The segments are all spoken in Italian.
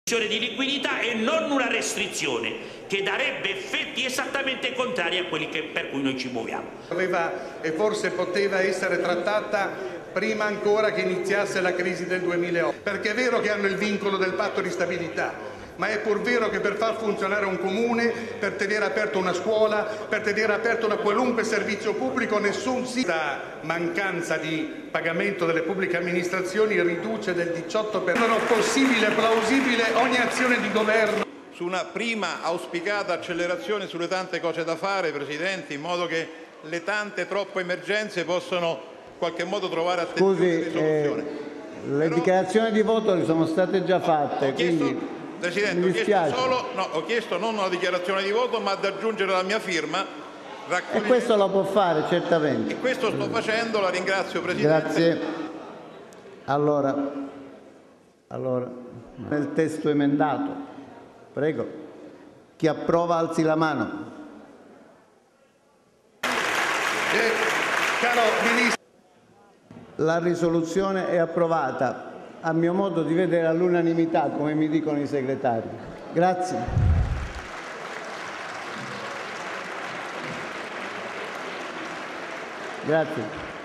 di liquidità e non una restrizione che darebbe effetti esattamente contrari a quelli per cui noi ci muoviamo. Aveva e forse poteva essere trattata prima ancora che iniziasse la crisi del 2008, perché è vero che hanno il vincolo del patto di stabilità, ma è pur vero che per far funzionare un comune, per tenere aperto una scuola, per tenere aperto una qualunque servizio pubblico, questa mancanza di pagamento delle pubbliche amministrazioni riduce del 18% non è possibile e plausibile ogni azione di governo. Su una prima auspicata accelerazione sulle tante cose da fare, Presidente, in modo che le tante troppe emergenze possano in qualche modo trovare attenzione e risoluzione. Le dichiarazioni di voto sono state già fatte, quindi Presidente, ho chiesto non una dichiarazione di voto, ma ad aggiungere la mia firma. E questo lo può fare, certamente. E questo sto facendo, la ringrazio, Presidente. Grazie. Allora, nel testo emendato, prego, chi approva alzi la mano. Caro Ministro. La risoluzione è approvata, a mio modo di vedere all'unanimità, come mi dicono i segretari. Grazie. Grazie.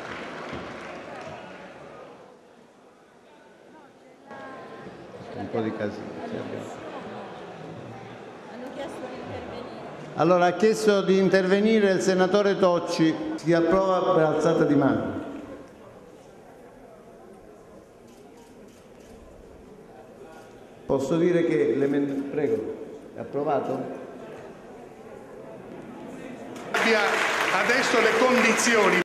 Un po' di casino. Hanno chiesto di intervenire. Allora, ha chiesto di intervenire il senatore Tocci. Si approva per alzata di mano. Posso dire che l'emendamento... Prego, è approvato? Abbia adesso le condizioni